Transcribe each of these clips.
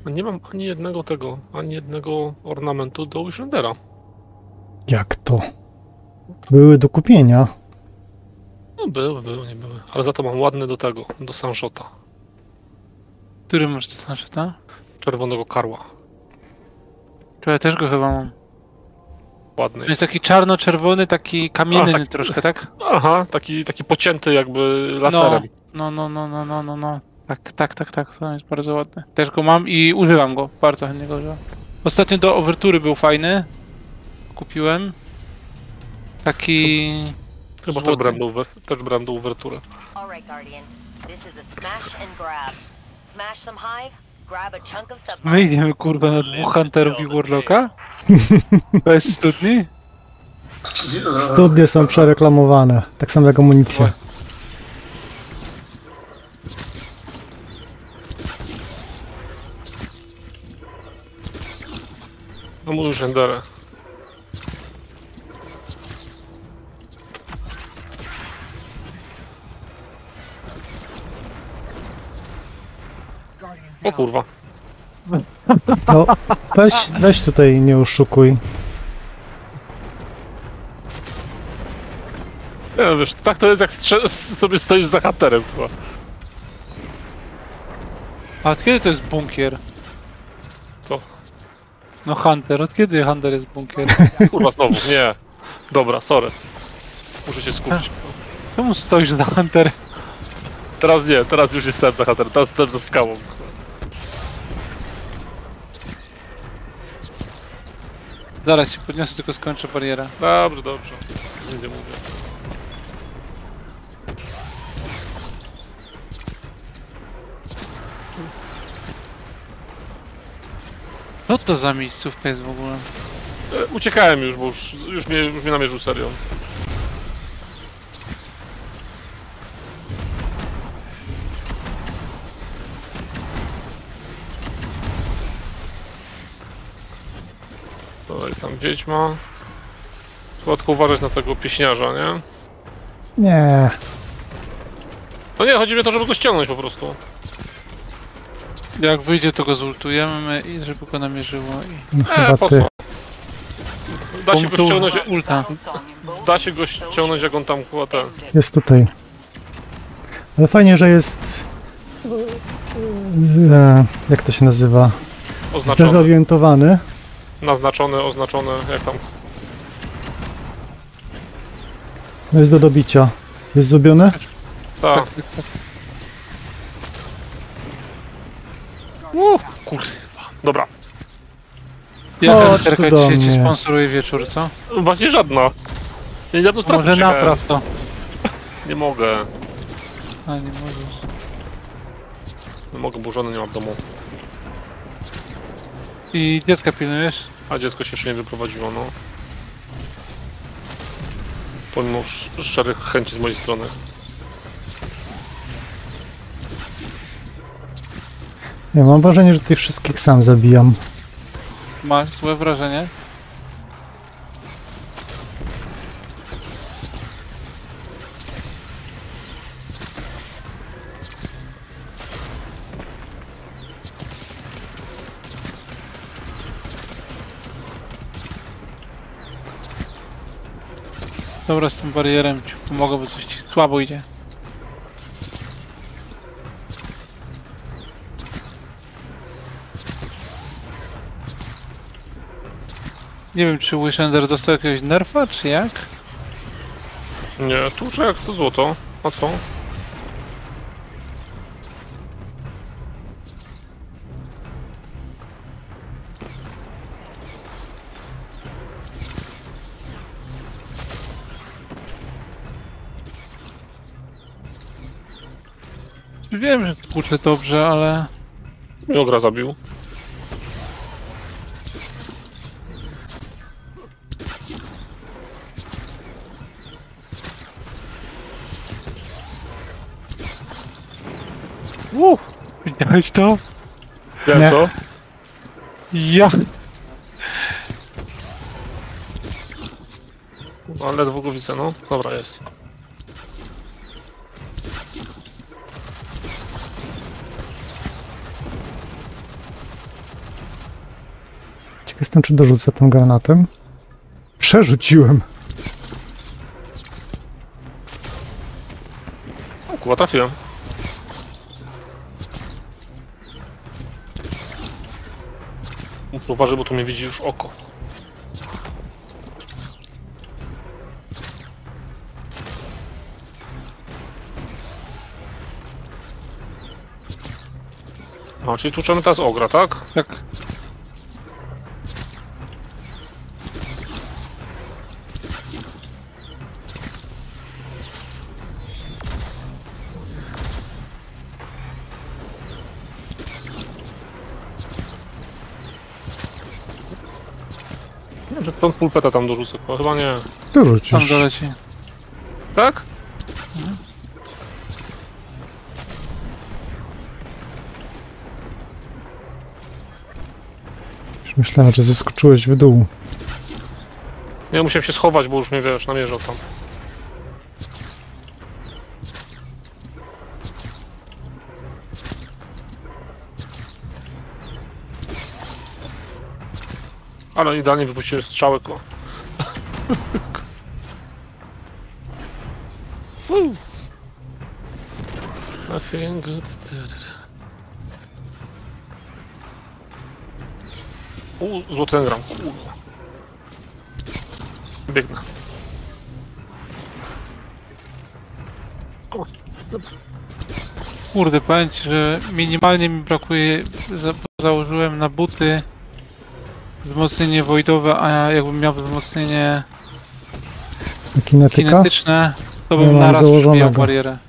Nie mam ani jednego tego, ani jednego ornamentu do Wishendera. Jak to? Były do kupienia. No były, nie były. Ale za to mam ładny do tego, do Sunshota. Który masz to Sunshota? Czerwonego karła. To ja też go chyba mam. Ładny. To jest taki czarno-czerwony, taki kamienny tak. troszkę, tak? Aha, taki pocięty jakby laserem. No. Tak. To jest bardzo ładne. Też go mam i używam go. Bardzo chętnie go używam. Ostatnio do Overtury był fajny. Kupiłem. Taki... Chyba złoty. też brałem do uwertury. Alright, Guardian. This is a smash and grab. Smash some hive, grab a chunk of substance. My idziemy kurwa na dwóch Hunterów i Warlocka? Bez studni? Studnie są przereklamowane. Tak samo jak amunicja. No mówił Wishendera. O kurwa. No, weź tutaj, nie oszukuj. Nie, wiesz, tak to jest jak sobie stoisz za Hunterem chyba. A od kiedy to jest bunkier? Co? No Hunter, od kiedy Hunter jest bunkier? Kurwa znowu, nie. Dobra, sorry. Muszę się skupić. Czemu stoisz za Hunter? Teraz nie, teraz już jestem za Hunterem, teraz jestem za skałą. Zaraz się podniosę, tylko skończę barierę. Dobrze. Nic nie mówię. Co to za miejscówka jest w ogóle? Uciekałem już, bo już mnie namierzył serio. To jest tam wiedźma. Trzeba tylko uważać na tego pieśniarza, nie? Nie, No nie, chodzi mi o to, żeby go ściągnąć po prostu. Jak wyjdzie, to go zultujemy i żeby go namierzyło i... no chyba po ty. co? Da się go Punktu ściągnąć, ulta. da się go ściągnąć jak on tam chyba ten. Jest tutaj. Ale fajnie, że jest... jak to się nazywa? Oznaczony, Zdezorientowany. naznaczony, oznaczony, jak tam. No jest do dobicia. Jest zrobione? Tak. Kurwa. Dobra. Jaka Chodź tu literka do dzisiaj ci mnie. sponsoruje wieczór, co? Właśnie żadna. Nie, ja to Może sprawdzę. napraw to. Nie mogę. A nie możesz. Nie mogę, bo żony nie mam w domu. I dziecka pilnujesz? A dziecko się jeszcze nie wyprowadziło, no. Pomimo szczerych chęci z mojej strony. Ja mam wrażenie, że tych wszystkich sam zabijam. Masz złe wrażenie? Dobra, z tym barierem ci pomogę, bo coś ci słabo idzie. Nie wiem, czy Wishender dostał jakiegoś nerfa, czy jak? Nie, tu jak to złoto. A co? Wiem, że tłuczę dobrze, ale... Mnie ogra zabił. Widziałeś to? Wiem Nie. to. Ja... Ale ledwo go widzę, no. Dobra, jest. Jestem, czy dorzucę tym granatem. Przerzuciłem. O, kurwa, trafiłem. Muszę uważać, bo tu mnie widzi już oko. No, czyli tłuczemy teraz ogra, tak? Tak. Nie, że prąd pulpeta tam dorzucę, bo chyba nie. Tam Dorzucisz. doleci. Tak? Już myślałem, że zeskoczyłeś w dół. Ja musiałem się schować, bo już mnie, wiesz, namierzał tam. Ale idealnie wypuściłem strzałek, o. Woo. I feel good. Złoty engram, kurwa. Biegnę. O, Kurde, powiem ci, że minimalnie mi brakuje, założyłem na buty wzmocnienie voidowe, a jakbym miał wzmocnienie Kinetyka? kinetyczne, to Nie bym mam naraz wbijał założonego. barierę.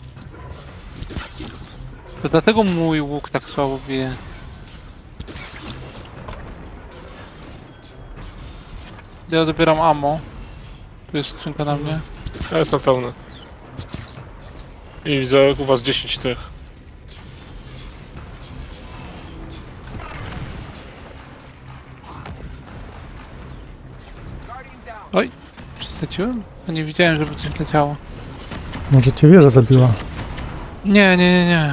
To dlatego mój łuk tak słabo bije. Ja dobieram ammo. Tu jest skrzynka na mnie. ja jestem pełny. I widzę jak u was 10 tych. Oj, czy straciłem? No nie widziałem, żeby coś leciało. Może cię wieża zabiła. Nie, nie, nie, nie.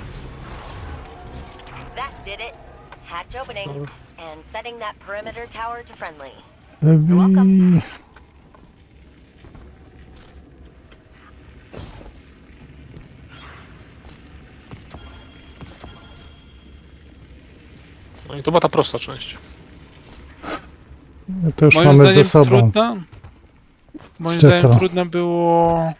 That did it. Hatch opening and setting that perimeter tower to friendly. Ebi... No i to była ta prosta część. To już Moim mamy zdaniem ze sobą. trudna. Moim Szczytro. zdaniem trudne było...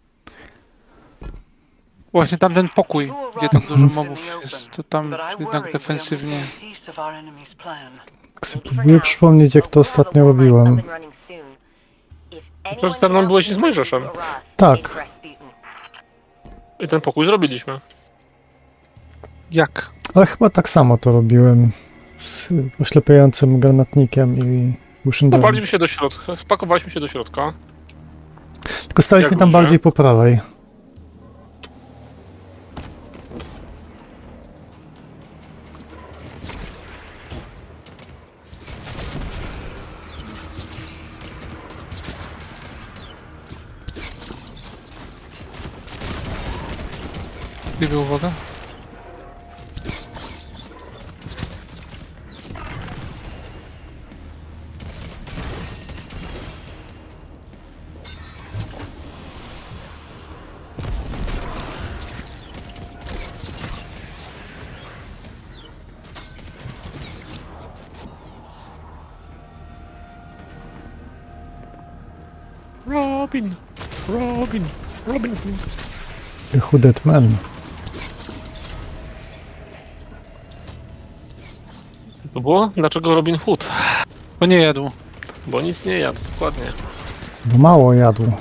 Właśnie tamten pokój, gdzie tam dużo mobów jest, to tam jednak defensywnie. Tak sobie próbuję przypomnieć, jak to ostatnio robiłem. Przecież ze mną byłeś z Mojżeszem. Tak. I ten pokój zrobiliśmy. Jak? Ale chyba tak samo to robiłem. Z oślepiającym granatnikiem i Bushinderem. Wpakowaliśmy się do środka, wpakowaliśmy się do środka. Tylko staliśmy Jak tam ludzie. bardziej po prawej. Gdzie był woda? Robin! Robin! Robin Hood! The Hooded Man. To było? Dlaczego Robin Hood? Bo nie jadł. Bo nic nie jadł, dokładnie. Bo mało jadł.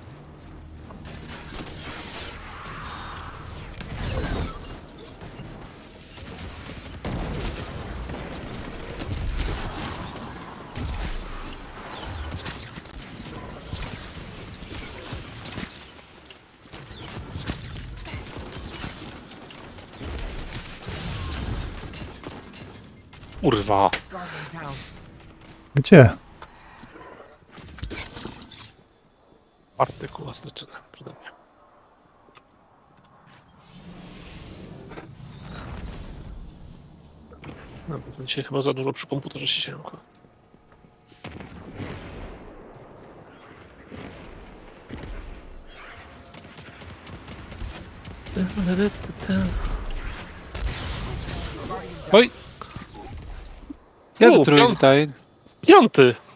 Kurwa. Gdzie? Artykuł astyczny przede mnie. No, bo dzisiaj chyba za dużo przy komputerze siedziałem. Oj! Ja do U, trójki daję. 5.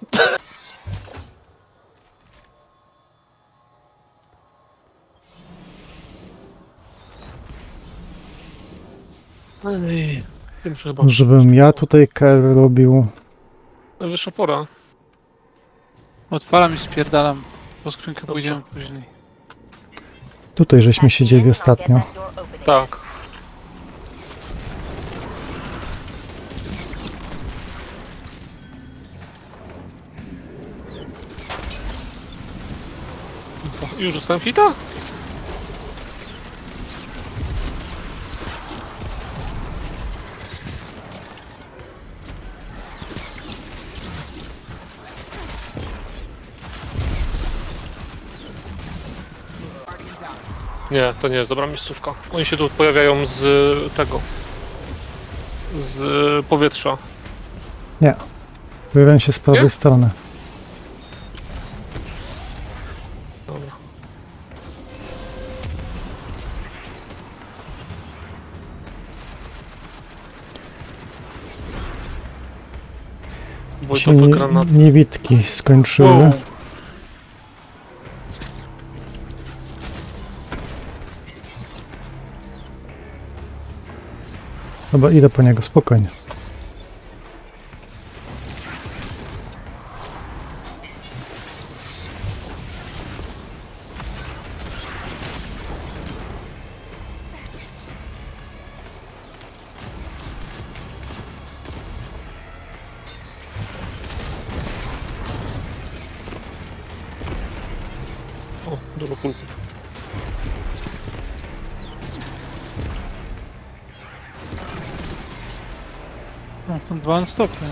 Ej, wiem, że chyba Żebym ja tutaj care robił. najwyższa pora. Odpalam i spierdalam. Po skrzynkę Dobrze. pójdziemy później. Tutaj żeśmy siedzieli ostatnio. Tak. Już dostałem hita? Nie, to nie jest dobra miejscówka. Oni się tu pojawiają z tego. Z powietrza. Nie. Pojawiam się z prawej Nie? strony. Dobra. Się Wojtowy granat. niewidki skończyły. Wow. Dobra, idę po niego, spokojnie. O, dużo kulków. No, są 2 stopnie.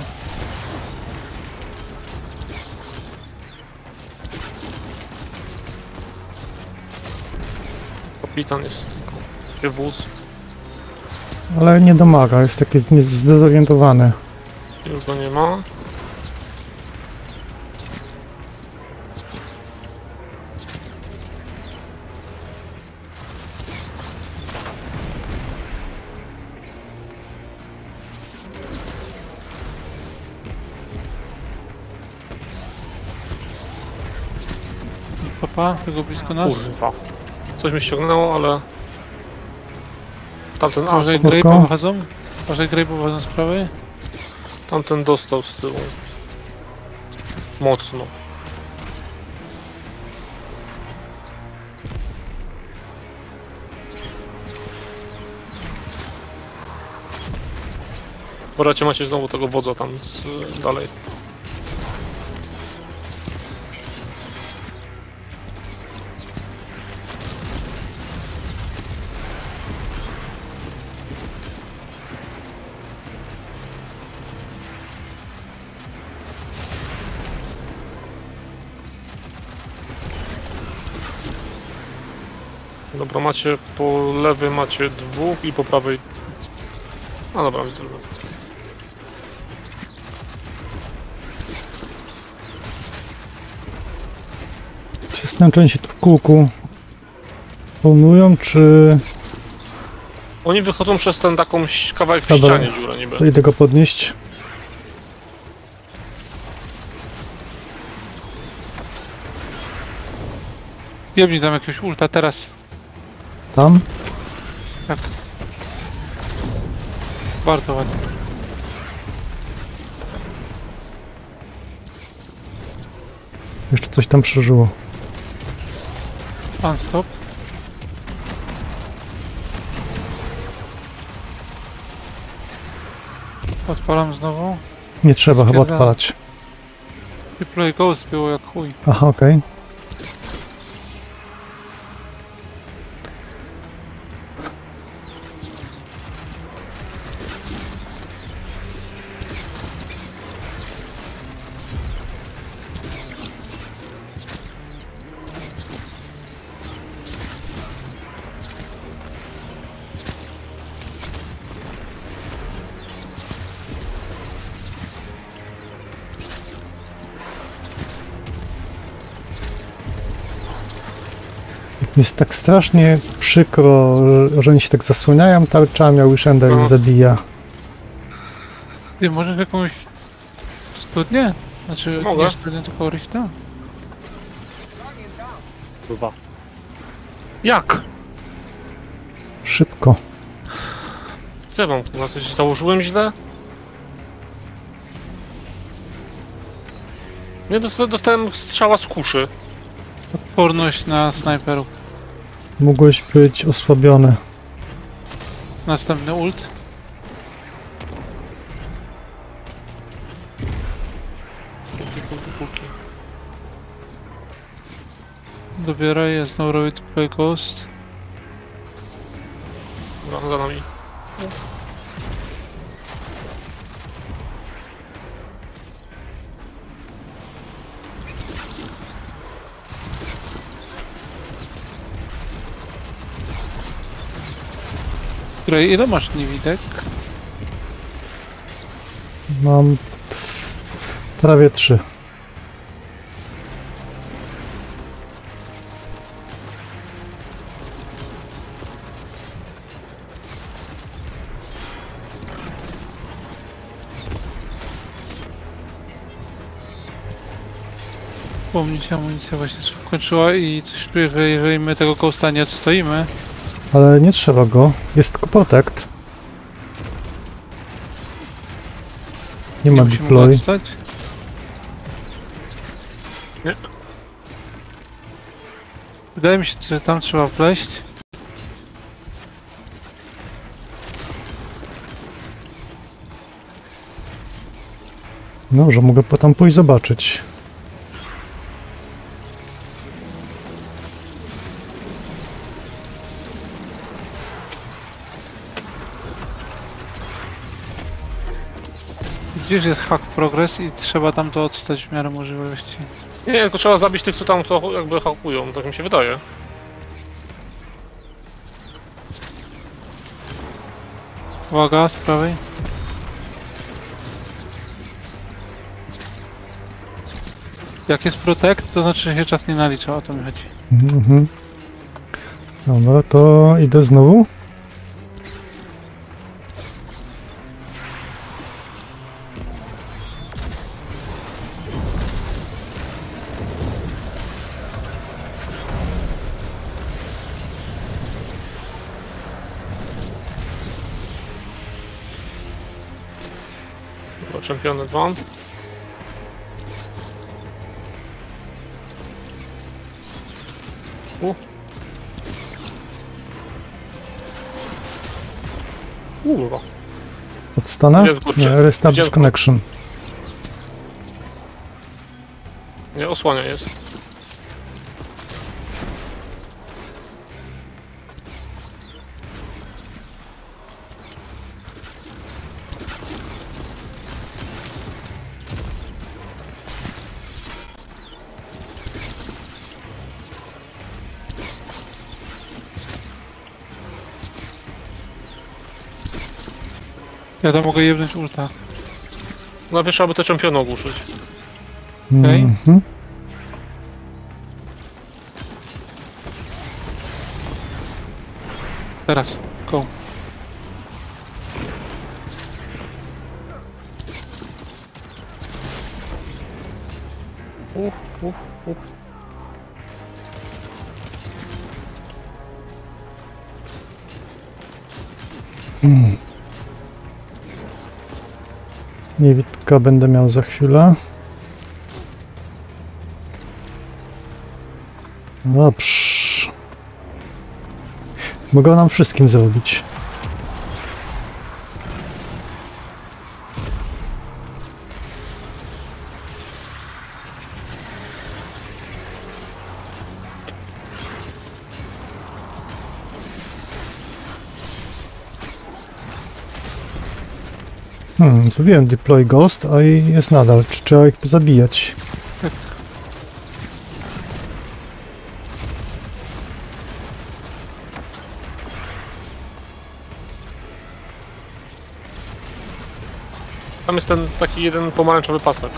Kapitan jest tylko wóz. Ale nie domaga, jest taki zdezorientowany. Już go nie ma. Papa, tego blisko nas. Kurwa. Coś mi ściągnęło, ale... Tamten Uważaj, Asmo, Grey Spoko. pochodzą. Uważaj, Grey pochodzą z prawej. tamten dostał z tyłu. Mocno. Poracie macie znowu tego wodza tam dalej. Dobra, macie po lewej macie 2 i po prawej... A dobra, widzę. Zastanawiam się tu w kółku. Pełnują, czy... Oni wychodzą przez ten taką kawałek w Dobra. ścianie dziurę niby. To idę go podnieść. Jebnij tam jakiegoś ulta teraz. Tam. Tak. Bardzo ładnie. Jeszcze coś tam przeżyło. Stop. Odpalam znowu. Nie trzeba chyba Spierdala. odpalać. Deploy Ghost było jak chuj. Aha, okej. Jest tak strasznie przykro, że oni się tak zasłaniają tarczami, a Wishenda No. ich zabija. Ty, możesz jakąś studnię? Znaczy, Mogę. nie studnię, tylko rifta? Kurwa. Jak? Szybko. Co ja mam, kurwa, coś założyłem źle? Nie, dostałem strzała z kuszy. Odporność na snajperów. Mogłeś być osłabiony. Następny ult. Dobieraj, ja znowu robię tutaj ghost. Dobra, za nami. Której, ile masz niewidek? Mam prawie 3. Pomnić, amunicja właśnie skończyła i coś czuję, że jeżeli my tego ghosta nie odstoimy, Ale nie trzeba go. Jest tylko protect. Nie ma musimy go deploy. odstać. Nie. Wydaje mi się, że tam trzeba wleźć. Dobrze, mogę tam pójść zobaczyć. Gdzieś jest hack progress i trzeba tam to odstać w miarę możliwości. Nie, tylko trzeba zabić tych, co tam to jakby hakują, tak mi się wydaje. Uwaga, z prawej. Jak jest protect, to znaczy, że się czas nie nalicza, o to mi chodzi. Mhm. Dobra, to idę znowu. Chyba Czempiony 2. Kurwa. Odstanę? Gdzie, kurczę? Nie, restablish Gdzie? connection. Nie, osłania jest. Ja tam mogę jebnąć ulta. Najpierw trzeba by te czempiony ogłuszyć. Okej. Mhm. Teraz, go. Uh. Niewidka będę miał za chwilę. Dobrze. Mogę nam wszystkim zrobić. Zrobiłem deploy ghost, a i jest nadal. Czy trzeba ich zabijać? Tam jest ten taki jeden pomarańczowy pasek.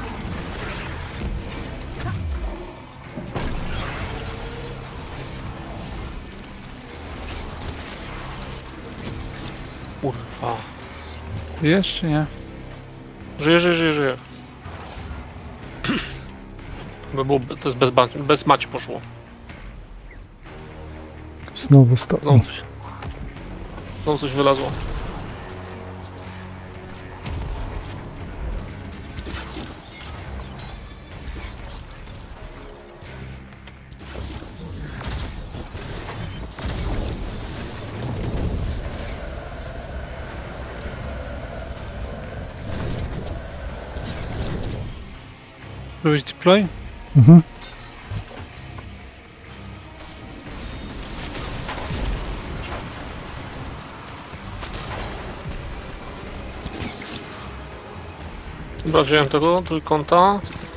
O. Wiesz czy nie? Żyje. By było, to jest bez mać poszło. Znowu stoi. Znowu coś wylazło. Byłeś deploy? Mhm. Dobra, wziąłem tego trójkąta.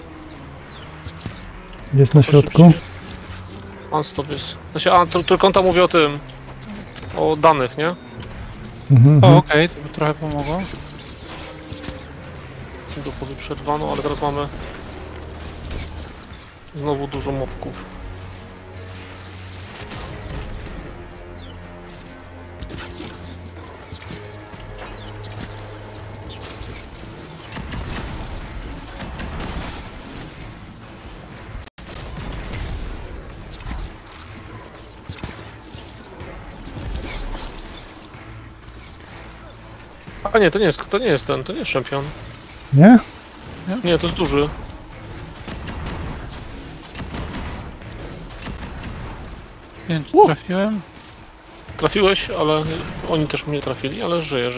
Jest na środku. On stop jest. Znaczy, trójkąta mówię o tym. O danych, nie? Mhm. O, okej, to by trochę pomogło. Do pozy przerwano, ale teraz mamy znowu dużo mobków. A nie, to nie jest ten, to nie jest czempion. Nie? Nie, to jest duży. Nie wiem, czy trafiłem. Trafiłeś, ale oni też mnie trafili, ale żyje.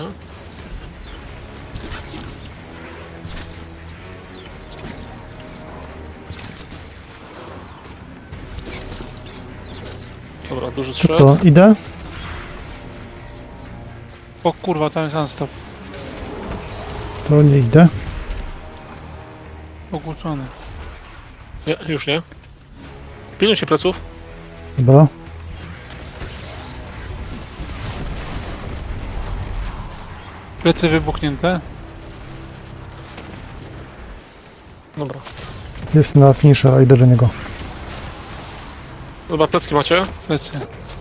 Dobra, duży To strzał. co, idę? O kurwa, tam jest unstop. To nie idę. Ogłuszony. Nie, już nie. Pilnuj się pleców. Dobra. Plecy wybuchnięte. Dobra. Jest na finisher, idę do niego. Dobra, plecki macie. Plecy.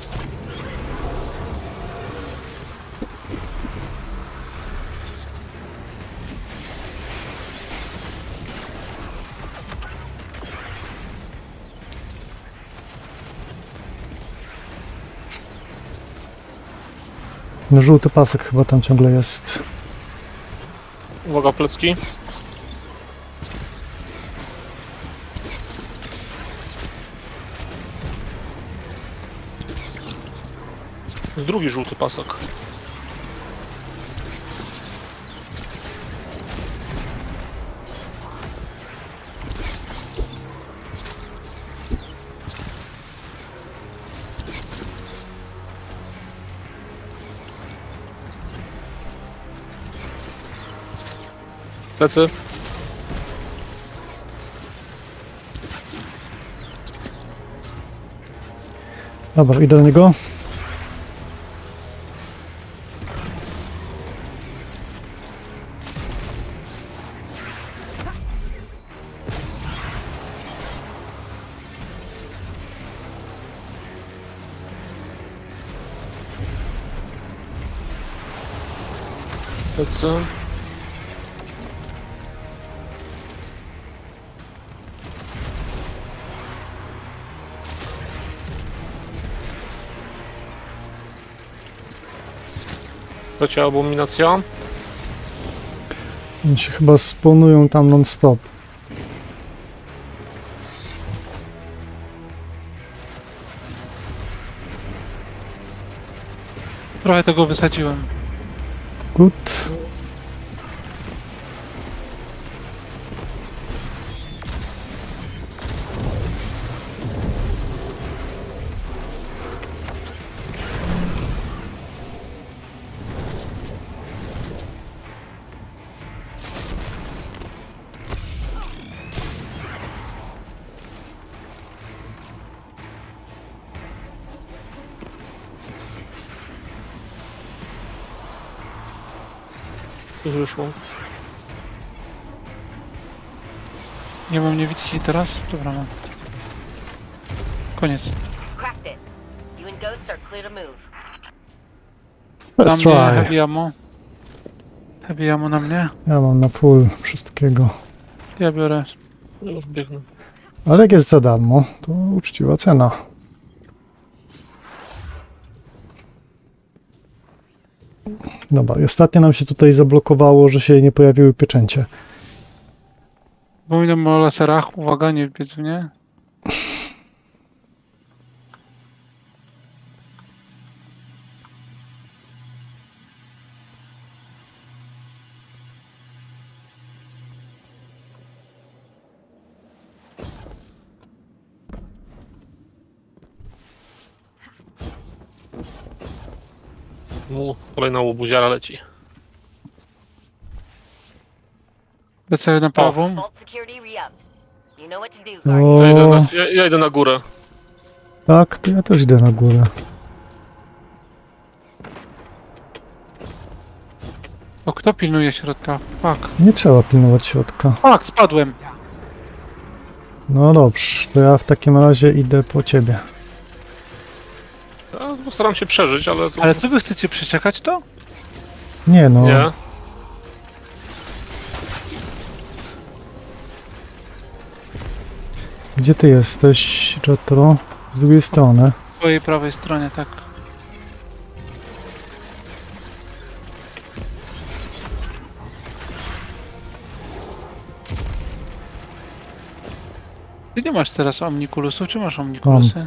No, żółty pasek chyba tam ciągle jest. Uwaga, plecki. Jest drugi żółty pasek. Plecy. Dobra, idę do niego. Plecy. Leci abominacja. Oni się chyba spawnują tam non-stop. Trochę tego wysadziłem. Good. Już wyszło. Nie mam niewidki teraz? Dobra, mam. Koniec. Cracked it. You and Ghost are clear to move. Na Let's mnie try. heavy ammo. Heavy ammo na mnie. Ja mam na full wszystkiego. Ja biorę. Już biegnę. Ale jak jest za darmo, to uczciwa cena. Dobra, i ostatnio nam się tutaj zablokowało, że się nie pojawiły pieczęcie. Pominam o laserach. Uwaga, nie wbiec w nie. Kolejna łobuziara leci. Lecę na prawą. Vault security re-up. You know what to do, O, Guardian. Ja idę na górę. tak, to ja też idę na górę. O, kto pilnuje środka? Fuck. Nie trzeba pilnować środka. Fuck, spadłem. No dobrze, to ja w takim razie idę po ciebie. Ja postaram się przeżyć, ale to... Ale co wy chcecie przeczekać to? Nie no, Nie. gdzie ty jesteś, Jetro? Z drugiej strony. Po twojej prawej stronie, tak. Ty nie masz teraz omnikulusów, czy masz omnikulusy?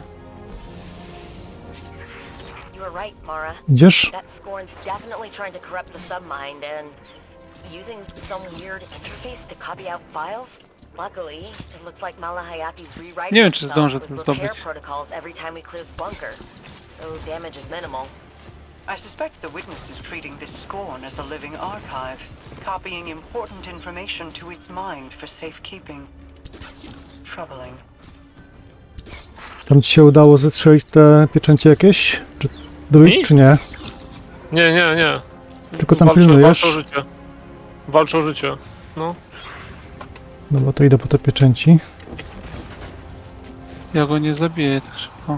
You were right, Mara. Idziesz? That Scorn's definitely trying to corrupt the submind and using some weird interface to copy out files. Luckily, it looks like Malahayati's rewriting Nie wiem, czy itself zdążę with to repair zdobyć. protocols every time we clear the bunker, so damage is minimal. I suspect the witness is treating this Scorn as a living archive, copying important information to its mind for safekeeping. Troubling. Tam ci się udało zestrzelić te pieczęcie jakieś? Czy, Mi? czy nie? Nie. Tylko tam pilnujesz? Walczę o życie. Walczę o życie. No. Dobra, to idę po te pieczęci. Ja go nie zabiję tak szybko.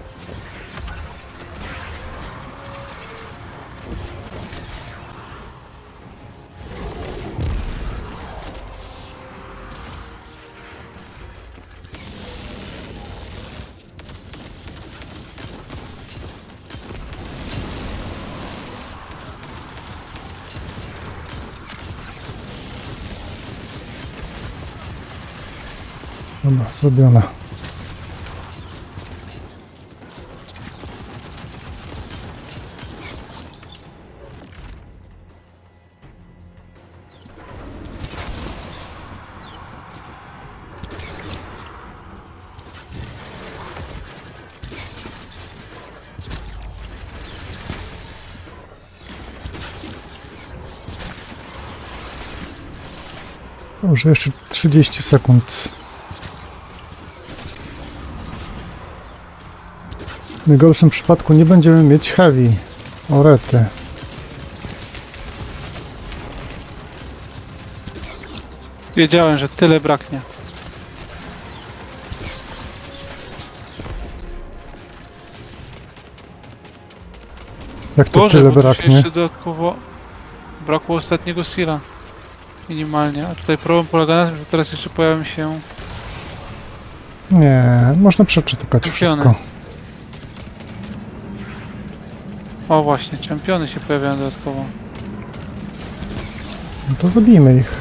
Dobra, zrobione. Dobrze, jeszcze 30 sekund. W najgorszym przypadku nie będziemy mieć heavy. O rety. Wiedziałem, że tyle braknie. Jak to Boże, tyle bo tu się braknie? jeszcze dodatkowo brakło ostatniego seala. Minimalnie. A tutaj problem polega na tym, że teraz jeszcze pojawią się... Nie, można przeczytać Czempiony. wszystko. O właśnie, czempiony się pojawiają dodatkowo. No to zabijmy ich.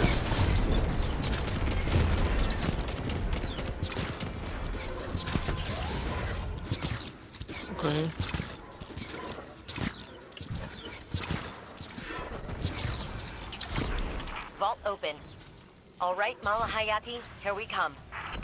Okej. Vault open. All right, Malahayati, here we come.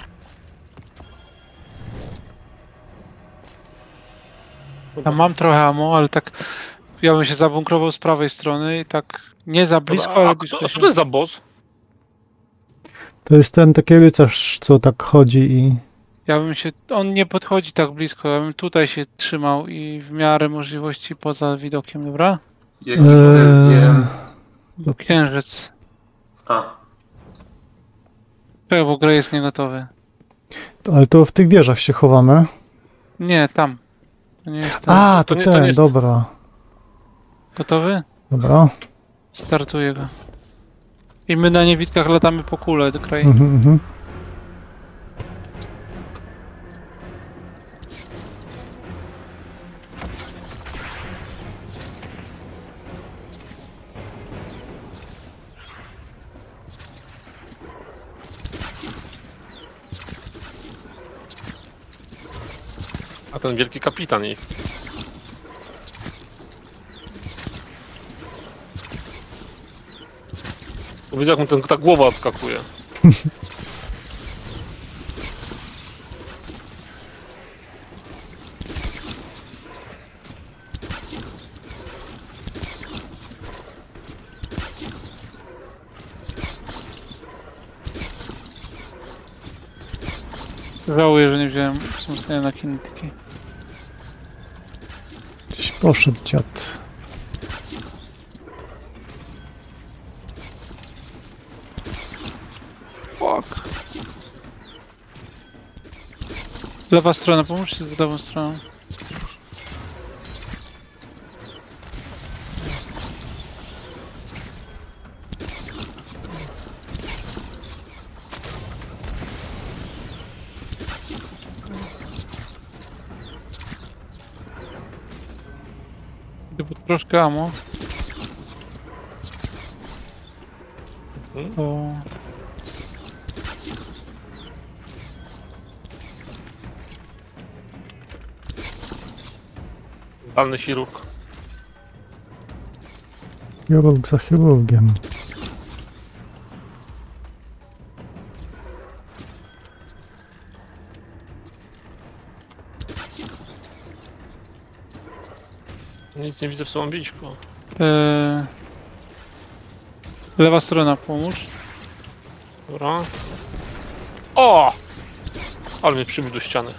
Ja mam trochę ammo, ale tak... Ja bym się zabunkrował z prawej strony i tak nie za blisko, ale A blisko co się... to jest za boss? To jest ten taki rycerz, co tak chodzi i... Ja bym się... On nie podchodzi tak blisko, ja bym tutaj się trzymał i w miarę możliwości poza widokiem, dobra? Jakiś wiem. Księżyc. A, Czekaj, bo gra jest niegotowy. Ale to w tych wieżach się chowamy. Nie, tam. To nie jest tam. A, to to nie ten, jest- dobra. Gotowy? Dobra. Startuję go. I my na niewitkach latamy po kulę do kraju. Mhm. A ten wielki kapitan i... Widzę, jak mu ta głowa odskakuje. Żałuję, że nie wziąłem wzmocnienia na kinetyki. Gdzieś poszedł dziad. Fuck. Lewa strona, pomóżcie z lewą stroną. Gdyby troszkę ammo. To... Zdalny chirurg. Chirurg za chirurgiem. Nic nie widzę w swoim biczku. Lewa strona, pomóż. Dobra. O! Ale mnie przybił do ściany.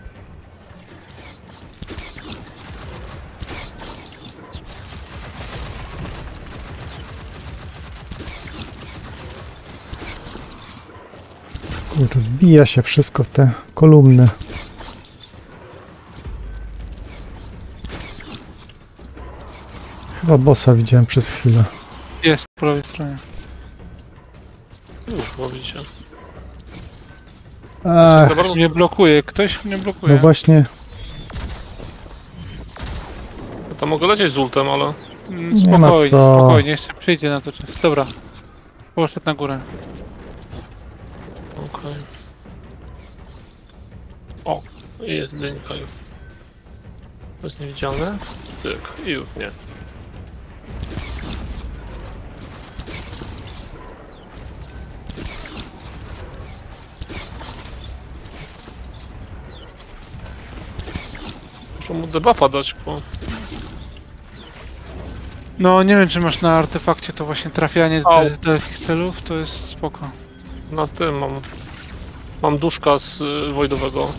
Kurczę, wbija się wszystko w te kolumny. Chyba bossa widziałem przez chwilę. Jest po prawej stronie. Już, bo widzicie. Ach, Za bardzo... Mnie blokuje, ktoś mnie blokuje. no właśnie. To mogę lecieć z ultem, ale... Nie ma Spokojnie, co. spokojnie, jeszcze przyjdzie na to czas. Dobra. Poszedł na górę. Okej. O! Jest dynka już. To jest niewidzialne? Tyk. I już nie. Muszę mu debuffa dać, bo... No nie wiem, czy masz na artefakcie to właśnie trafianie Au. do takich celów, to jest spoko. Na tym mam... Mam duszka z wojdowego.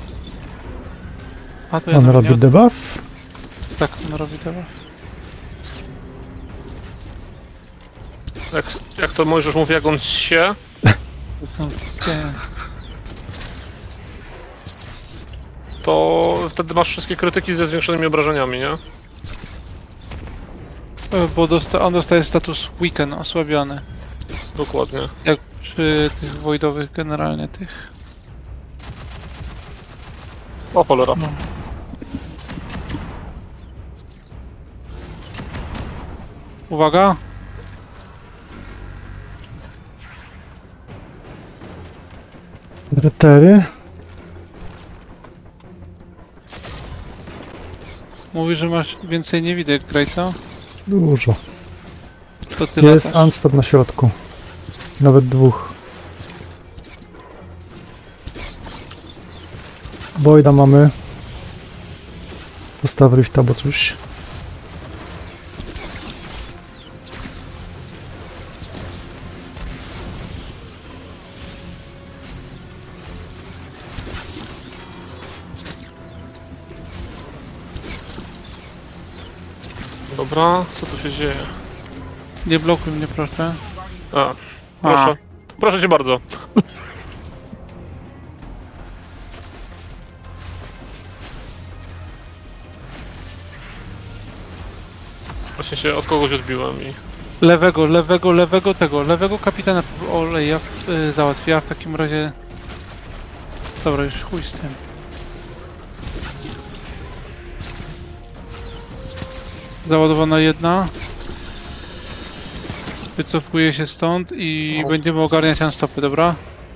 A to ja On nawet robi nie... debuff? Tak, on robi teraz. Jak to Mojżesz mówi, jak on się... To wtedy masz wszystkie krytyki ze zwiększonymi obrażeniami, nie? Bo on dostaje status weaken, osłabiony. Dokładnie. Jak przy tych wojdowych generalnie tych. O cholera. No. Uwaga! Retery? Mówi, że masz więcej niewidek, graj co? Dużo. To ty Jest latasz. unstop na środku. Nawet dwóch. Boyda mamy. Postaw rifta, bo coś. Dobra, co tu się dzieje? Nie blokuj mnie, proszę. A, proszę. Proszę cię bardzo. Właśnie się od kogoś odbiłem i... Lewego kapitana oleja załatwię, a w takim razie... Dobra, już chuj z tym. Załadowana jedna. Wycofuję się stąd i będziemy ogarniać unstopy, dobra?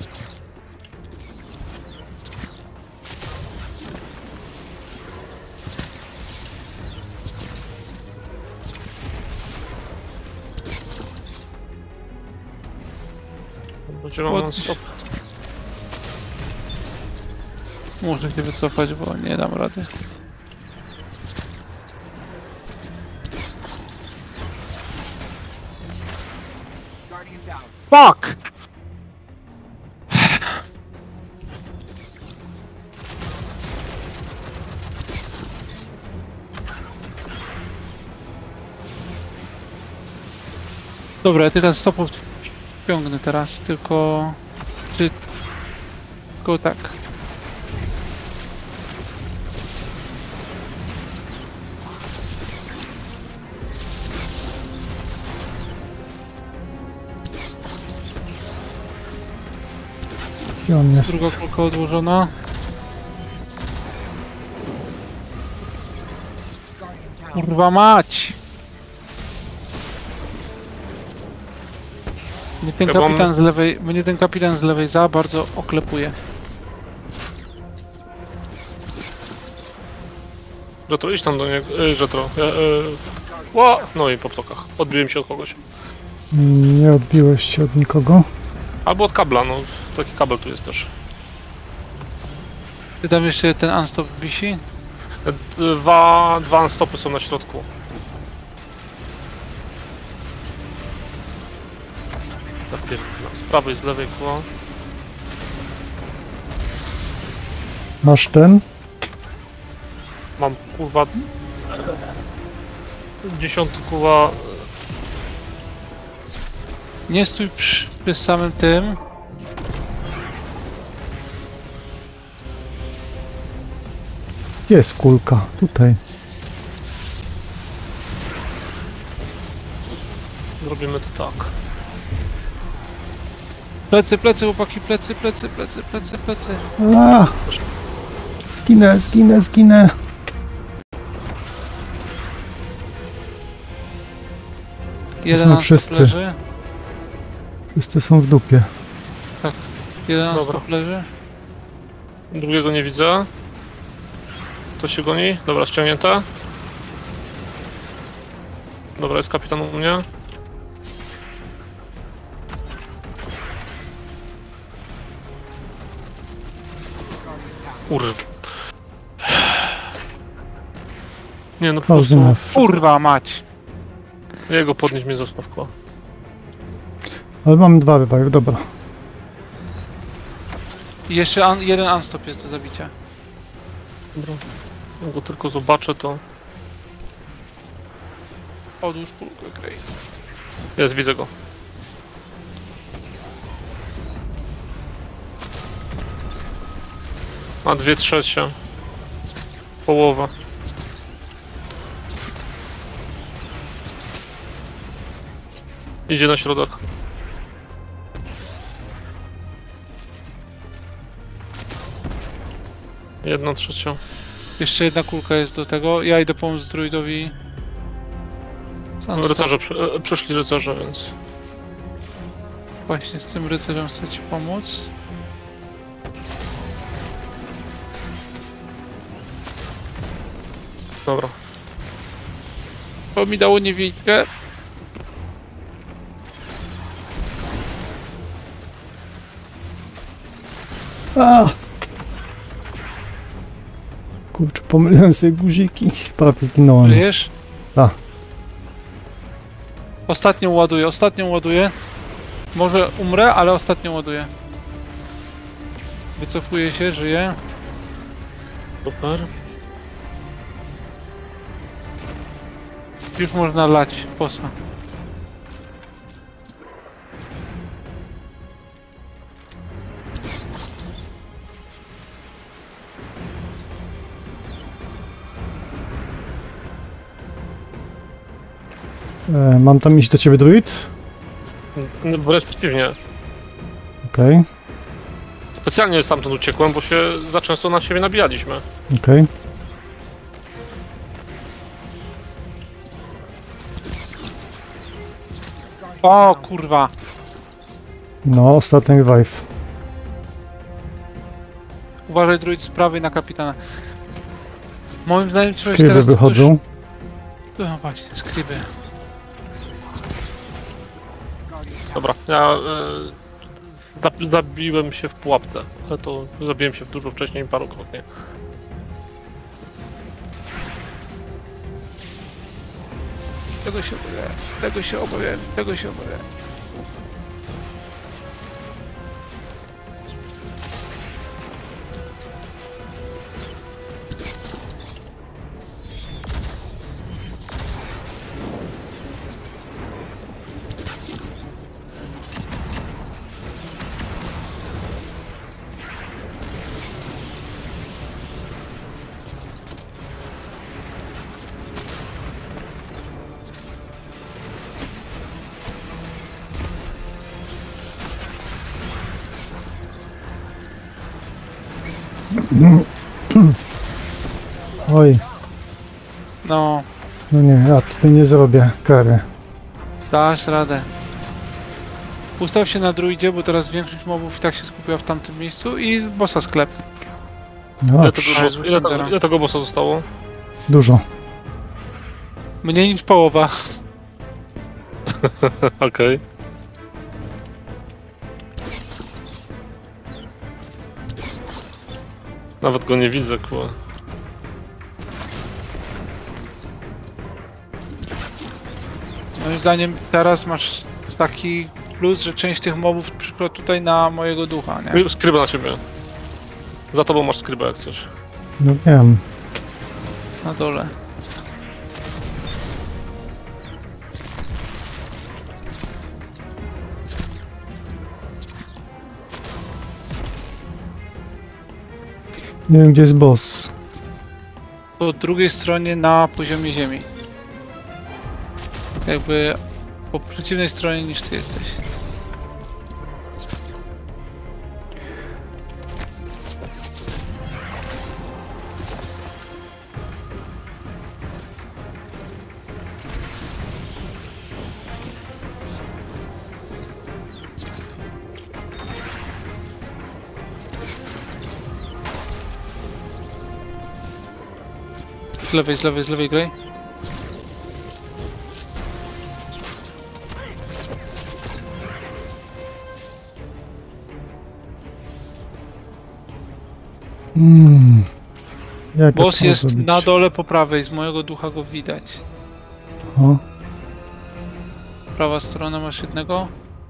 Będzie mam stop. Muszę się wycofać, bo nie dam rady. Fuck! Dobra, ja tych stopów ciągnę teraz, tylko... Tylko tak. Gdzie on jest? Druga kulka odłożona. Kurwa mać! Mnie ten Ja mam- kapitan z lewej, mnie ten kapitan z lewej za bardzo oklepuje. Retro, idź tam do niego. Retro. Ła! No i po ptokach. Odbiłem się od kogoś. Nie odbiłeś się od nikogo? Albo od kabla, no. Taki kabel tu jest też. Ty tam jeszcze ten unstop wisi? Dwa stopy są na środku. Z prawej, z lewej kła. Masz ten? Mam kurwa... 10 kurwa... Nie stój przy samym tym. Gdzie jest kulka? Tutaj. Zrobimy to tak. Plecy, chłopaki, plecy. A! Zginę. Jeden są unstop wszyscy. leży. Wszyscy są w dupie. Jeden Dobra. unstop leży. Drugiego nie widzę. To się goni. Dobra, ściągnięte. Dobra, jest kapitan u mnie. Kurwa. Nie no, po prostu Enough. Kurwa mać! jego podnieść mnie zostaw koła. Ale mam 2 revive, dobra. I jeszcze jeden unstop jest do zabicia. Dobra. Jak go tylko zobaczę, to... Odłóż kulkę, Grey. Jest, widzę go. Ma 2/3. Połowa. Idzie na środek. Jedna trzecia. Jeszcze jedna kulka jest do tego. Ja idę pomóc druidowi. Rycerze, przyszli rycerze, więc... Właśnie z tym rycerzem chcę ci pomóc. Dobra. Bo mi dało niewidkę. A! Kurczę, pomyliłem sobie guziki. Prawie zginąłem. Żyjesz? Tak. Ostatnią ładuję. Może umrę, ale ostatnią ładuję. Wycofuję się, żyję. Super. Już można lać posa. Mam tam iść do ciebie, druid? Wręcz przeciwnie. Okej, Specjalnie stamtąd uciekłem, bo się za często na siebie nabijaliśmy. okej. O kurwa. No, ostatni revive. Uważaj druid z prawej na kapitana. Moim zdaniem trzeba Skryby teraz wychodzą. No właśnie, skryby. Dobra, ja zabiłem się w pułapce, ale to zabiłem się dużo wcześniej, parokrotnie. Tego się obawiałem, tego się obawiałem, tego się obawiałem. Oj, No, no nie, ja tutaj nie zrobię kary. dasz radę. Ustaw się na druidzie, bo teraz większość mobów i tak się skupiła w tamtym miejscu i z bossa sklep. No Ile dobrze, ile tego bossa zostało? dużo. Mniej niż połowa. Okej. Nawet go nie widzę, kurwa. Moim zdaniem teraz masz taki plus, że część tych mobów przyszła tutaj na mojego ducha, nie? Skrybę na ciebie. Za tobą masz skrybę jak coś. No wiem. Na dole. Nie wiem, gdzie jest boss. Po drugiej stronie na poziomie ziemi. Jakby po przeciwnej stronie niż ty jesteś. Z lewej graj. Jak Boss to jest zrobić? na dole po prawej, z mojego ducha go widać. O, Prawa strona masz jednego.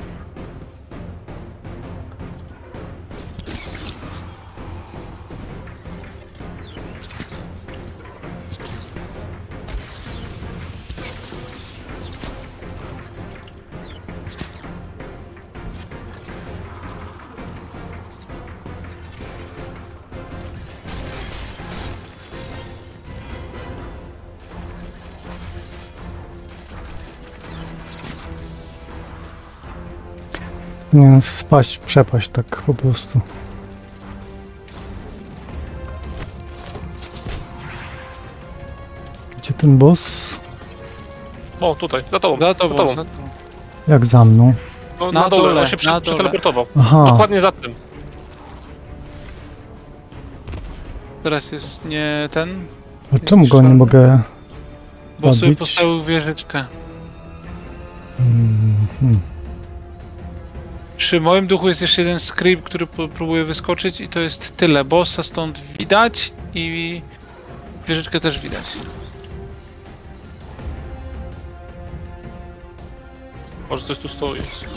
nie spaść w przepaść tak po prostu. Gdzie ten boss? O, tutaj, za tobą. Za tobą, Za tobą. za tobą. Jak za mną? No, Na na dole, dole, on się na dole. przeteleportował. Aha, Dokładnie za tym. Teraz jest nie ten, a czemu go nie mogę bo sobie zabić? postawił wieżyczkę. Mhm. Przy moim duchu jest jeszcze jeden script, który próbuje wyskoczyć i to jest tyle. Bossa stąd widać i wieżyczkę też widać. Może coś tu stoi.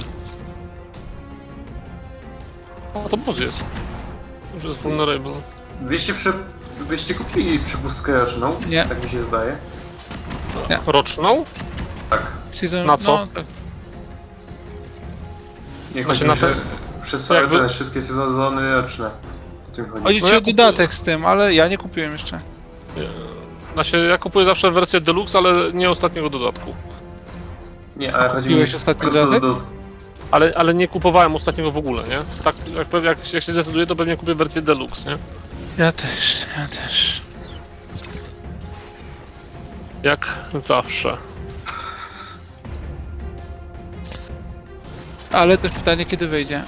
O, to boss jest. Już jest vulnerable. Wyście kupili przepustkę roczną? Nie. Tak mi się zdaje. Roczną? Tak. Season, Na co? No, tak. Nie Znaczy chodzi, na że przez cały jakby- ten wszystkie sezony roczne. O tym chodzi. Chodzi No ci ja o dodatek z tym, ale ja nie kupiłem jeszcze. Znaczy, ja kupuję zawsze wersję deluxe, ale nie ostatniego dodatku. Nie, ale chodzi mi... Kupiłeś ostatni razek? Ale nie kupowałem ostatniego w ogóle, nie? Tak, jak się zdecyduję, to pewnie kupię wersję Deluxe, nie? Ja też. Jak zawsze. Ale też pytanie, kiedy wyjdzie.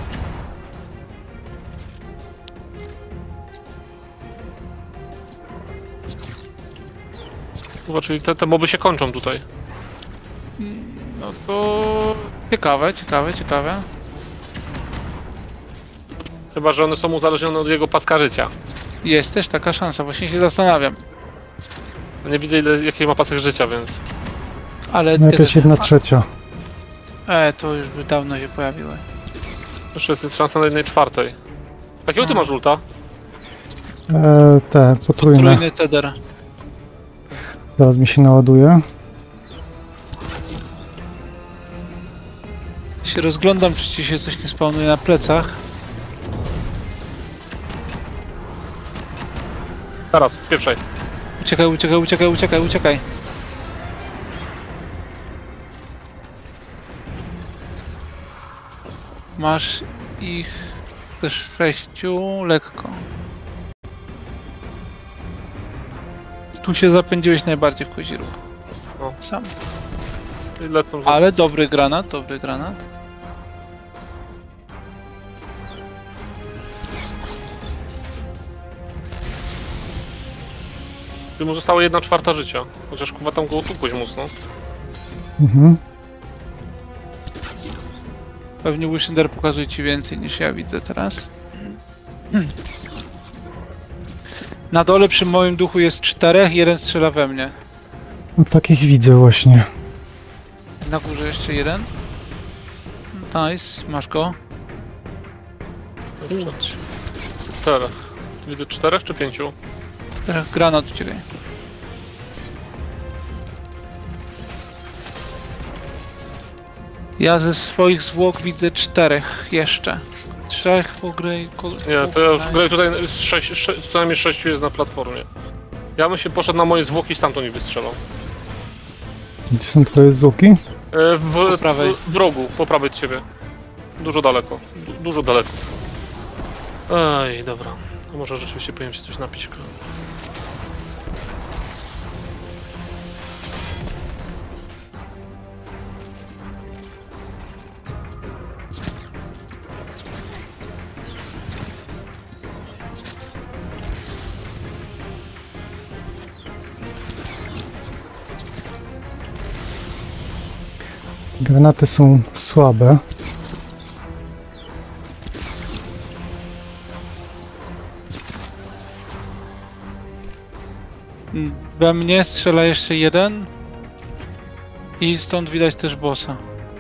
Chyba, czyli te moby się kończą tutaj. No to... Ciekawe. Chyba, że one są uzależnione od jego paska życia. Jest też taka szansa, właśnie się zastanawiam. Nie widzę jaki ma pasek życia, więc... Ale No jakaś 1/3. to już by dawno się pojawiły. Jeszcze jest szansa na 1/4. Jakiego ty masz ulta? Te potrójne. Trójny ceder. Zaraz mi się naładuje. Się rozglądam, czy ci się coś nie spawnuje na plecach. Teraz, spieprzaj. Uciekaj. Masz ich też 6 lekko. Tu się zapędziłeś najbardziej w koziru. No. Sam. I lecą, Ale dobry granat. Ty mu zostało 1/4 życia. Chociaż kuwa tam go utukłeś mocno. Mhm. Pewnie Wishinder pokazuje ci więcej niż ja widzę teraz. Na dole przy moim duchu jest 4, jeden strzela we mnie. No, takich widzę właśnie. Na górze jeszcze jeden. Nice, masz go. 4. Widzę 4 czy 5? Teraz granat uciekaj. Ja ze swoich zwłok widzę 4 jeszcze. 3 po grey. Nie, to ja już grę tutaj co najmniej 6 jest na platformie. Ja bym się poszedł na moje zwłoki i stamtąd nie wystrzelał. Gdzie są twoje zwłoki? W prawej. w rogu, po prawej od ciebie. Dużo daleko. Dużo daleko. Ej, dobra. To może rzeczywiście powinien się coś napić. Granaty są słabe. We mnie strzela jeszcze jeden. I stąd widać też bossa.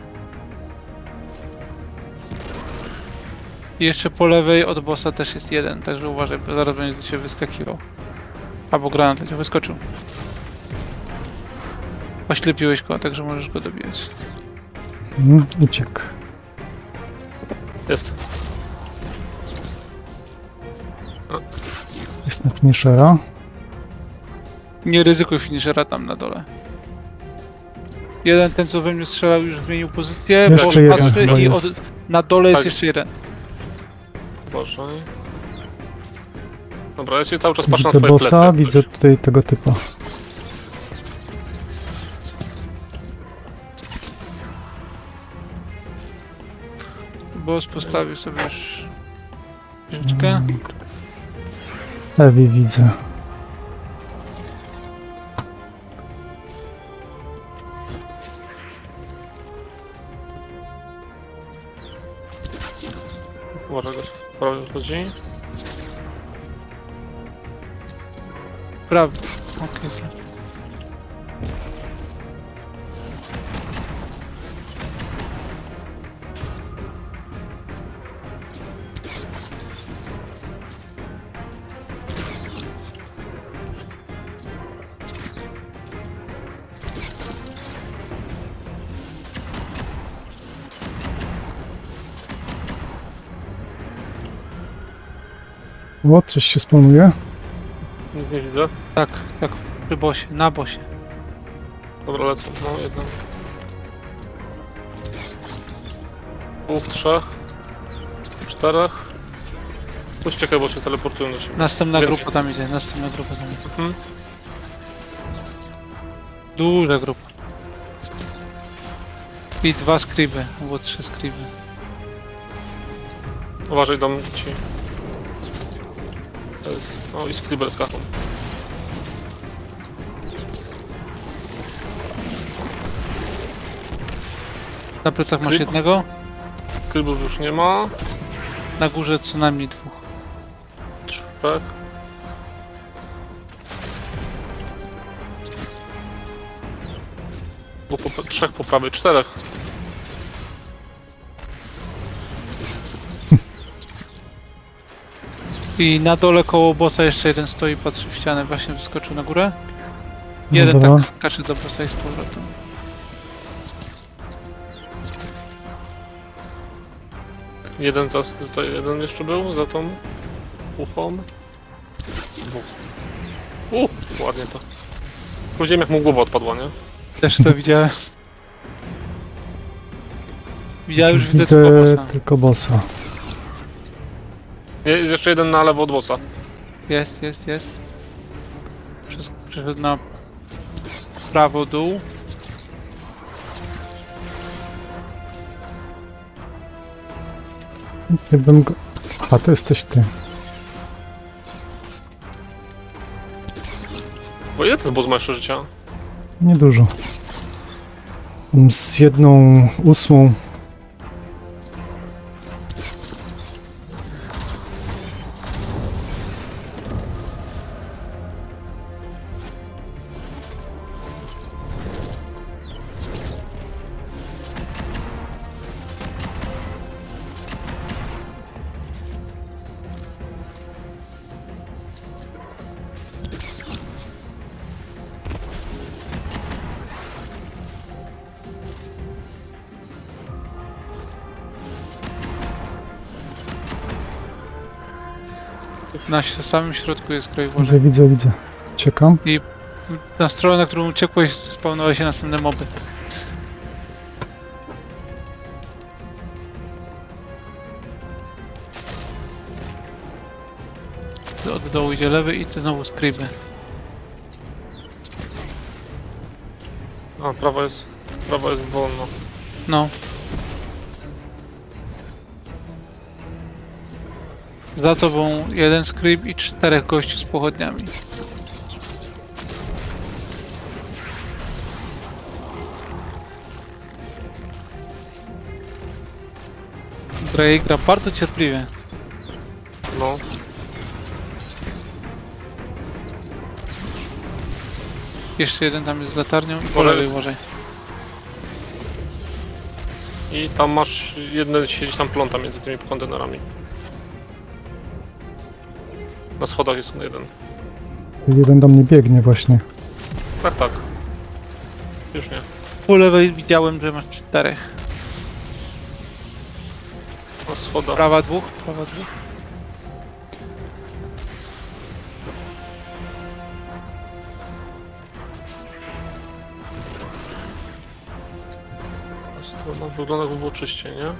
I jeszcze po lewej od bossa też jest jeden, także uważaj, bo zaraz będzie do ciebie wyskakiwał. Albo granat leciał, wyskoczył. Oślepiłeś go, także możesz go dobijać. Uciekł. Jest. Jest na finishera. Nie ryzykuj finishera tam na dole. Jeden, ten co we mnie strzelał, już zmienił pozycję, Jeszcze bo jeden patrzy chyba i jest. na dole jest Tak. jeszcze jeden. Boże. Dobra, ja się cały czas patrzę na Widzę twoje plecy. bossa, jak widzę tutaj tego typa. Boss postawił sobie już rzeczkę. Ewi widzę. Uważaj, go prawie wchodzi. Prawo. Okej, źle. O, coś się spawnuje. Nic nie widzę. Tak, przy bossie, na bossie. Dobra, lecę. No, jeden. dwóch, trzech, czterech. Uciekaj, bo się teleportują do siebie. Następna Więcej. grupa tam idzie, następna grupa tam idzie. Mhm. Duża grupa. I 2 skriby, albo 3 skriby. Uważaj, dam ci. To jest... No i Skribel skaczą. Na plecach masz Skrib? jednego, Skribów już nie ma. na górze co najmniej 2. Trzech. Trzech po prawej, czterech. I na dole koło bossa jeszcze jeden stoi, patrzy w ścianę, właśnie wyskoczył na górę. Jeden Dobra. tak skacze do bossa i z powrotem. Jeden tutaj jeden jeszcze był za tą ufą. Dwóch. Ładnie to. Powiedziałem, jak mu głowa odpadła, nie? Też to widziałem. Ja już widzę Widzę tylko bossa. tylko bossa. Jest jeszcze jeden na lewo od bossa. Jest. Przeszedł na prawo dół. Jakbym go... A, to jesteś ty. Bo ile ten boss ma jeszcze życia? Niedużo. Z 1/8. Na samym środku jest Greywater. Widzę. Czekam. I na stronę, na którą uciekłeś, spawnowały się następne moby. Od dołu idzie lewy i to znowu skriby. A, prawa jest wolno. No. Za tobą jeden skryb i 4 gości z pochodniami. Grey gra bardzo cierpliwie. No. Jeszcze jeden tam jest z latarnią i po Uważaj. lewej uważaj. I tam masz jeden siedzi tam pląta między tymi kontenerami. Na schodach jest jeden. Jeden do mnie biegnie właśnie. Tak. Już nie. Po lewej widziałem, że masz 4. Na schodach. Prawa dwóch. Strona wygląda, jakby było czyściej, nie?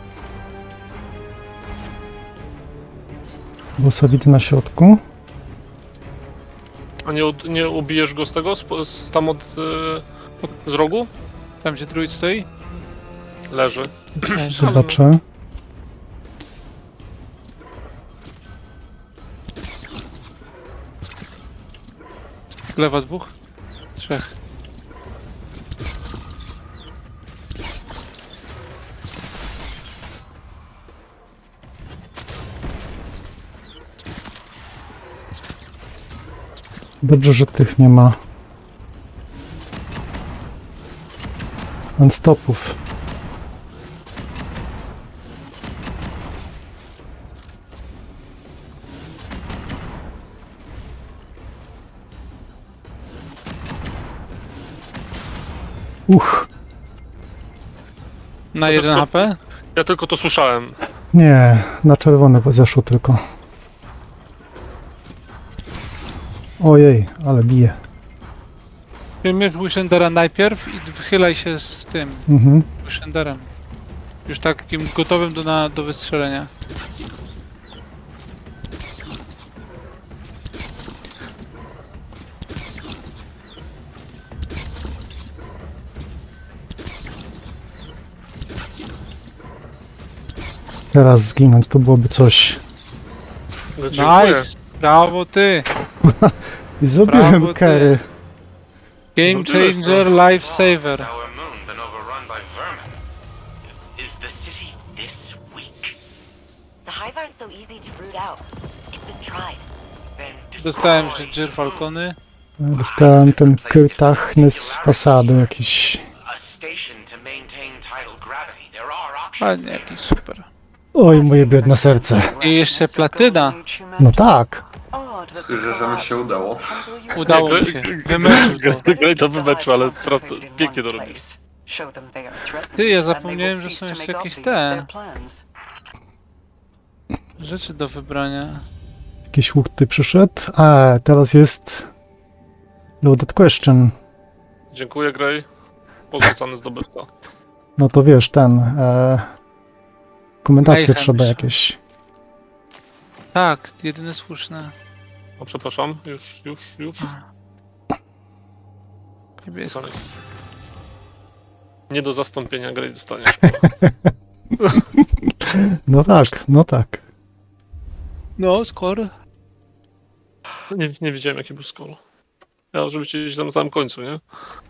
Bossa widzę na środku. A nie ubijesz go z tego? Tam z rogu? Tam gdzie druid stoi? Leży. Zobaczę. Lewa 2. 3. Dobrze, że tych nie ma. Non-stopów. Na 1 HP? Ja tylko to słyszałem. Nie, na czerwony zeszło tylko. Ojej, ale bije. Miecz Wishendera najpierw i wychylaj się z tym Mhm. Wishenderem. Już takim gotowym do wystrzelenia. Teraz zginąć to byłoby coś. No, dziękuję. Nice! Brawo ty! I zrobiłem Brawo ty. carry. Game changer, lifesaver. Our moon been overrun by vermin. Is the city this weak? The hive aren't so easy to root out. It's been tried. Then Dostałem destroy Ginger Falcony. Dostałem ten krytachny z fasady jakiś. a station to maintain tidal gravity. There are Ale options nie, there. jakiś super. Oj, moje biedne serce. I jeszcze platyna. No tak. Słyszę, że mi się udało. Udało mi się. Wymeczył to. Graj to wymeczył, ale prawda, pięknie to robisz. Ty, ja zapomniałem, że są jeszcze jakieś te rzeczy do wybrania. Jakiś łuk ty przyszedł. A, teraz jest loaded question. Dziękuję, Grey. Porzucany zdobywca. No to wiesz, komentacje Mayhem trzeba jeszcze. jakieś. Tak, jedyne słuszne. O, przepraszam, już. Niebiesko. Koniec. Nie do zastąpienia Grey dostaniesz. No tak, no tak. No, skoro. Nie widziałem jaki był skoro. Ja żebyście gdzieś tam na samym końcu, nie?